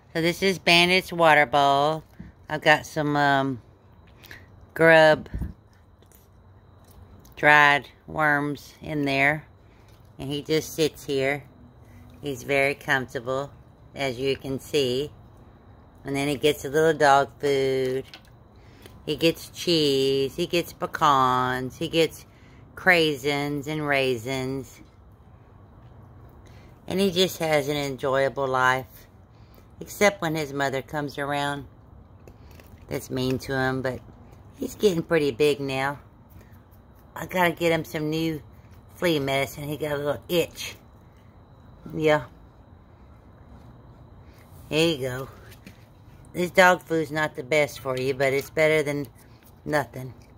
So this is Bandit's water bowl. I've got some grub, dried worms in there. And he just sits here. He's very comfortable, as you can see. And then he gets a little dog food. He gets cheese. He gets pecans. He gets craisins and raisins. And he just has an enjoyable life. Except when his mother comes around. That's mean to him, but he's getting pretty big now. I gotta get him some new flea medicine. He got a little itch. Yeah. There you go. This dog food's not the best for you, but it's better than nothing.